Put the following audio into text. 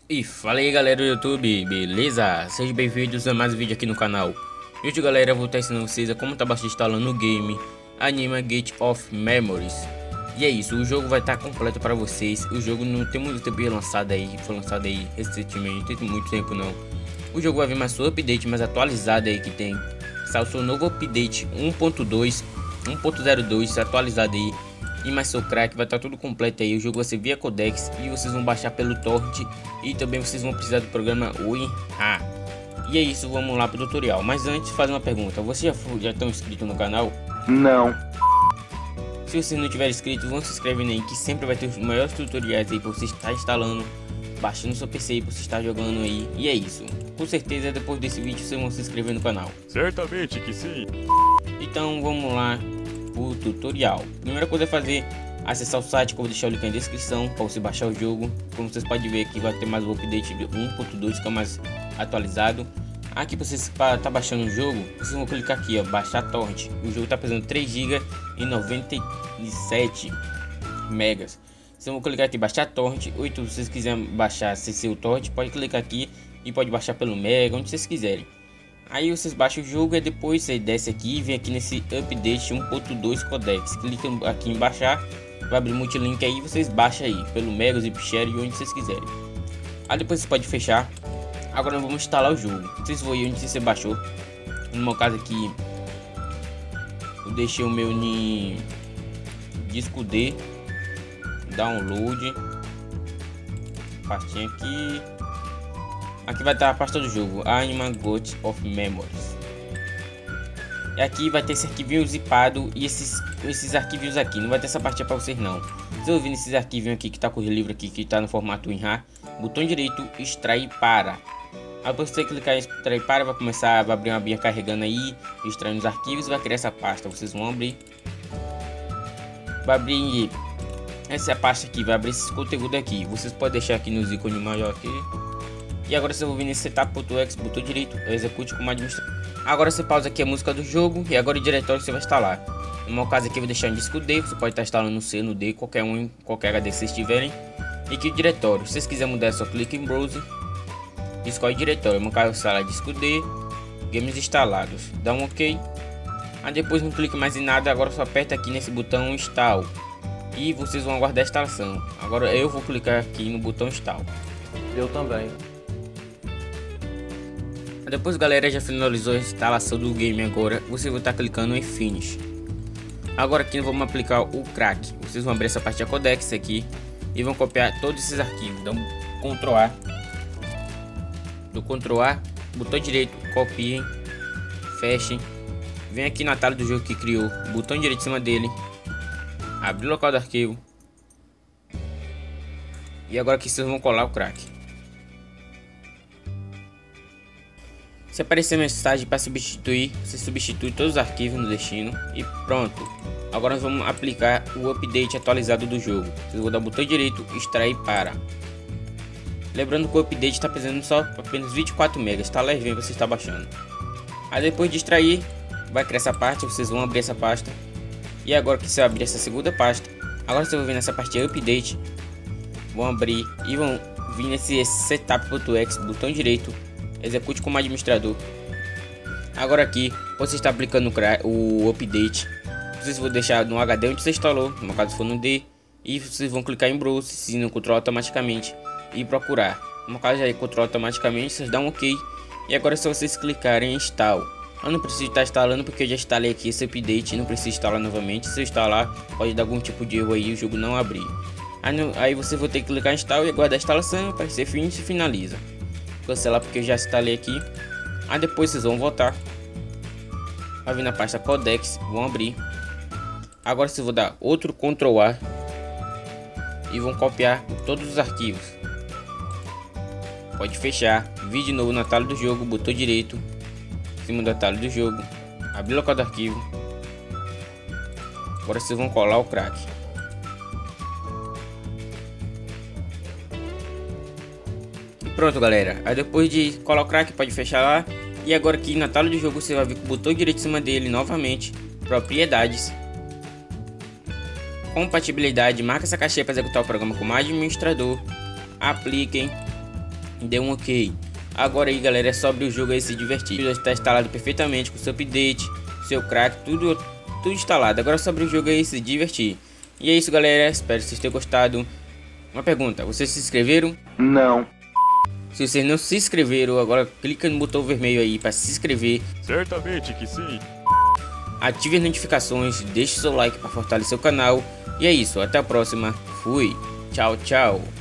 E fala aí galera do YouTube, beleza? Sejam bem-vindos a mais um vídeo aqui no canal. E hoje galera, eu vou estar ensinando vocês a como tá instalando o game Anima Gate of Memories. E é isso, o jogo vai estar completo para vocês. O jogo não tem muito tempo lançado aí, foi lançado aí recentemente, não tem muito tempo não. O jogo vai vir mais seu update mais atualizado aí que tem. Saiu seu novo update 1.2, 1.02 atualizado aí. E mais seu crack, vai estar tudo completo aí. O jogo vai ser via codex e vocês vão baixar pelo torrent. E também vocês vão precisar do programa WinRAR. E é isso, vamos lá pro tutorial. Mas antes, fazer uma pergunta: vocês já estão inscritos no canal? Não. Se vocês não tiverem inscrito, vão se inscrevendo aí, que sempre vai ter os maiores tutoriais aí pra você estar instalando, baixando seu PC aí pra você estar jogando aí. E é isso, com certeza depois desse vídeo vocês vão se inscrever no canal. Certamente que sim. Então vamos lá pro tutorial. Primeira coisa é fazer, acessar o site, que eu vou deixar o link na descrição para você baixar o jogo. Como vocês podem ver aqui, vai ter mais o update de 1.2, que é mais atualizado. Aqui para vocês tá baixando o jogo, vocês vão clicar aqui, ó, baixar torrent. O jogo tá pesando 3 GB e 97 megas. Vocês vão clicar aqui, baixar torrent. Ou então, se vocês quiserem baixar sem ser o torrent, pode clicar aqui e pode baixar pelo mega, onde vocês quiserem. Aí vocês baixam o jogo e depois você desce aqui e vem aqui nesse update 1.2 codex. Clica aqui em baixar, vai abrir multilink aí, vocês baixam aí pelo mega, zip share e onde vocês quiserem. Aí depois você pode fechar. Agora vamos instalar o jogo. Vocês vão aí onde você baixou. No meu caso aqui, eu deixei o meu em disco D, download, pastinha aqui. Aqui vai estar a pasta do jogo, Anima Gate of Memories. E aqui vai ter esse arquivinho zipado e esses arquivinhos aqui. Não vai ter essa pastinha para vocês não. Vocês ouvindo esses arquivinhos aqui que tá com o livro aqui, que tá no formato WinRAR, botão direito, extrair para. Aí depois você clicar em extrair para, vai começar a abrir uma abinha carregando aí, extraindo os arquivos e vai criar essa pasta. Vocês vão abrir. Vai abrir essa pasta aqui, vai abrir esse conteúdo aqui. Vocês podem deixar aqui nos ícones maior aqui. E agora você vai vir nesse setup.exe, botão direito, execute como administrador. Agora você pausa aqui a música do jogo e agora o diretório você vai instalar. No meu caso aqui eu vou deixar em disco D, você pode estar instalando no C, no D, qualquer um, qualquer HD que vocês tiverem. E aqui o diretório, se vocês quiserem mudar, é só clique em browser, escolhe diretório. No meu caso instalar disco D, games instalados, dá um ok. Aí depois não clique mais em nada, agora só aperta aqui nesse botão install. E vocês vão aguardar a instalação. Agora eu vou clicar aqui no botão install. Eu também. Depois galera, já finalizou a instalação do game. Agora você vai estar clicando em finish. Agora aqui vamos aplicar o crack. Vocês vão abrir essa parte da codex aqui e vão copiar todos esses arquivos. Então Ctrl A, do Ctrl A, botão direito, copiem, fechem, vem aqui na tela do jogo que criou, botão direito em cima dele, abrir o local do arquivo e agora aqui vocês vão colar o crack. Se aparecer mensagem para substituir, você substitui todos os arquivos no destino e pronto. Agora nós vamos aplicar o update atualizado do jogo. Vocês vão dar o botão direito, extrair para. Lembrando que o update está pesando só apenas 24 megas, está leve, você está baixando. Aí depois de extrair, vai criar essa parte, vocês vão abrir essa pasta. E agora que você abrir essa segunda pasta, agora vocês vão vir nessa parte de update, vão abrir e vão vir nesse setup.exe, botão direito, execute como administrador. Agora aqui você está aplicando o update. Vocês vão deixar no HD onde você instalou, no caso for no D, e vocês vão clicar em browser, se não controla automaticamente e procurar. No caso já é controla automaticamente, vocês dão um ok. E agora é só vocês clicarem em install. Eu não preciso estar instalando porque eu já instalei aqui esse update, não preciso instalar novamente. Se eu instalar pode dar algum tipo de erro aí, o jogo não abrir. Aí você vai ter que clicar em install e aguardar a instalação, aparecer finish e finaliza. Cancelar porque eu já instalei aqui. Aí depois vocês vão voltar, vai vir na pasta codex, vão abrir. Agora vocês vão dar outro Ctrl A e vão copiar todos os arquivos. Pode fechar, vir de novo na tela do jogo, botão direito em cima da tela do jogo, abrir o local do arquivo. Agora vocês vão colar o crack. Pronto galera, aí depois de colar o crack pode fechar lá. E agora aqui na tela do jogo você vai ver com o botão direito em cima dele novamente, propriedades, compatibilidade, marca essa caixinha para executar o programa como administrador, apliquem, dê um ok. Agora aí, galera, é sobre o jogo aí se divertir. Já está instalado perfeitamente com seu update, seu crack, tudo instalado. Agora é sobre o jogo aí se divertir. E é isso, galera, espero que vocês tenham gostado. Uma pergunta, vocês se inscreveram? Não. Se vocês não se inscreveram, agora clica no botão vermelho aí para se inscrever. Certamente que sim. Ative as notificações, deixe seu like para fortalecer o canal. E é isso, até a próxima. Fui. Tchau, tchau.